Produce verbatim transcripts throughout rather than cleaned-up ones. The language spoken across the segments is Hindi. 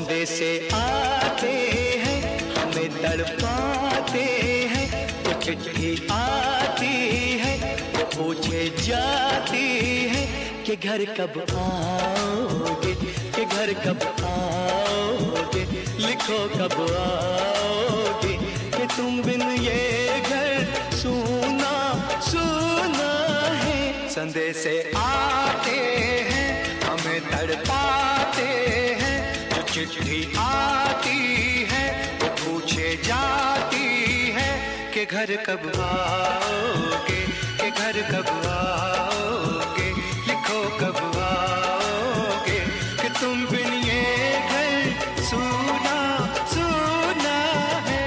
संदेशे आते हैं, हमें तड़पाते हैं। वो चिट्ठी आती है, वो पूछे जाती है कि घर कब आओगे, कि घर कब आओगे, लिखो कब आओगे, कि तुम बिन ये घर सूना सूना है। संदेशे आते हैं, हमें तड़पाते हैं। जो चिट्ठी आती है, वो पूछे जाती है कि घर कब आओगे, कि घर कब आओगे, लिखो कब आओगे, कि तुम बिन ये घर सूना सूना है।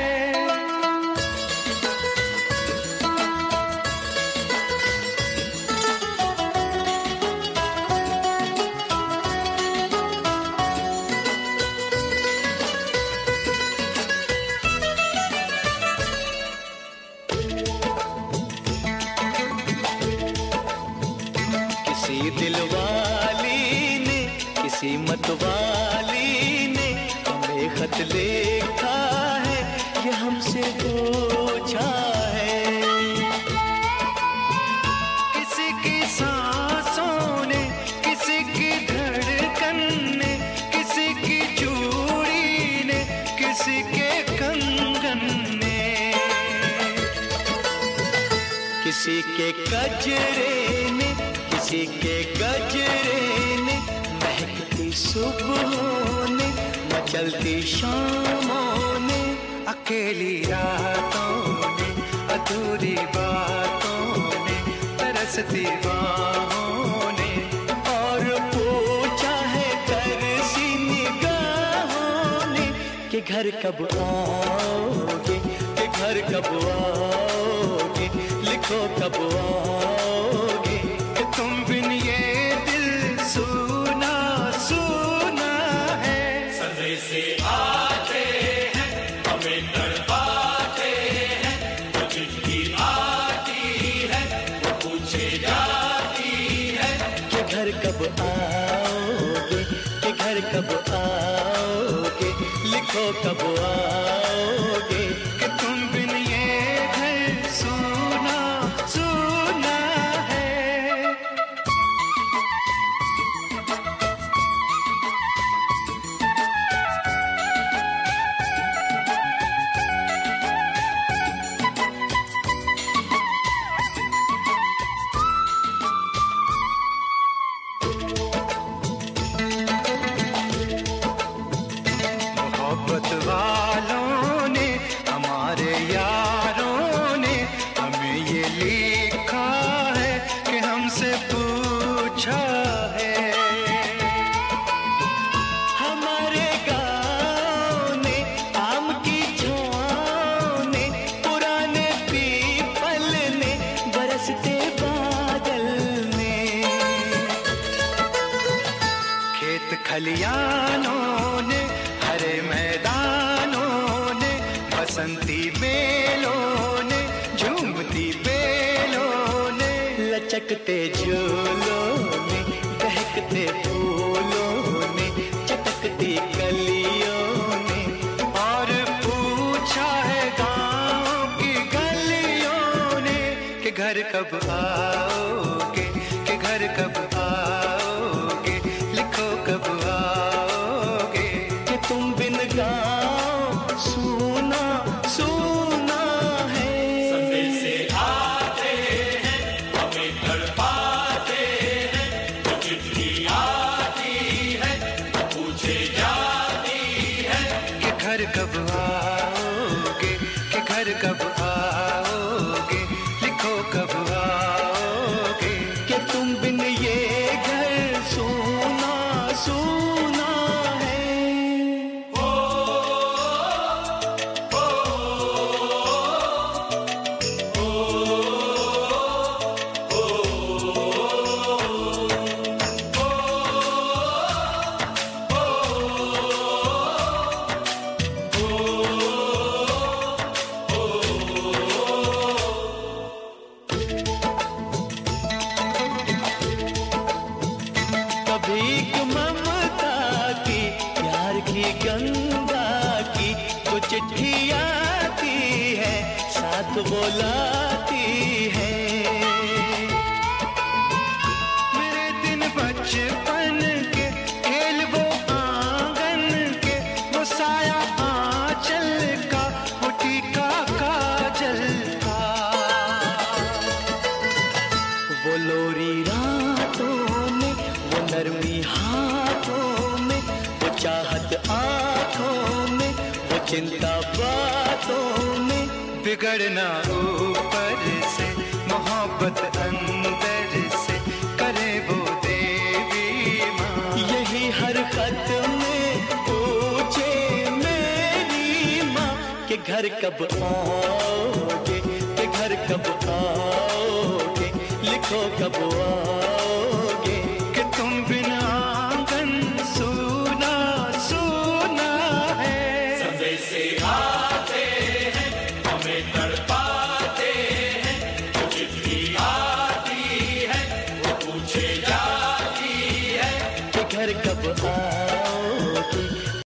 किसी दिलवाली ने, किसी मतवाली ने हमें खत लिखा है, ये हमसे पूछा है। किसी की सांसों ने, किसी की धड़कन ने, किसी की चूड़ी ने, किसी के कंगन ने, किसी के कजरे ने, किसी के गजरे ने, महकती सुबहों ने, मचलती शामों ने, अकेली रातों ने, अधूरी बातों ने, तरसती बाहों ने, और पूछा है तरसी निगाहों ने कि घर कब आओगे, कि घर कब आओगे, लिखो कब आओगे, कि तुम बिन ये दिल सूना सूना है। संदेशे आते हैं, हमें तड़पाते हैं। जो चिट्ठी आती है, वो पूछे जाती है कि घर कब आओगे, कि घर कब आओगे, लिखो कब आओगे, कि तुम बिन ये घर सूना सूना है। मोहब्बत वालों ने, हमारे यारों ने हमें ये लिखा है कि हमसे पूछा है। हमारे गाँव ने, आम की छाँव ने, पुराने पीपल ने, बरसते बादल ने, खेत खलियानों ने, हरे मैदानों ने, बसंती बेलों ने, झूमती बेलों ने, लचकते झूलों ने, बहकते फूलों ने, चटकती कलियों ने, और पूछा है गाँव की गलियों ने कि घर कब आओगे, कि घर कब आओगे, लिखो कब आओगे, कि तुम बिन गाँव सूना सूना है। संदेशे आते हैं, हमें तड़पाते हैं। जो चिट्ठी आती है, वो पूछे जाती है कि घर कब आओगे, कि घर कब आओगे, लिखो कब आओगे, लाती है। मेरे दिन बचपन के खेल वो आंगन के, वो साया आंचल का, वो टीका काजल का, वो लोरी रातों में, वो नरमी हाथों में, वो चाहत आंखों में, वो चिंता बातों में, बिगड़ना ऊपर से, मोहब्बत अंदर से, करे वो देवी माँ। यही हरकत में पूछे मेरी माँ कि घर कब आओगे, कि घर कब आओगे, लिखो कब आओगे, कि तुम बिना आंगन सूना सूना है। संदेशे आते हैं, हमें तड़पाते हैं, वो चिट्ठी आती है, वो पूछे जाती है कि घर कब आ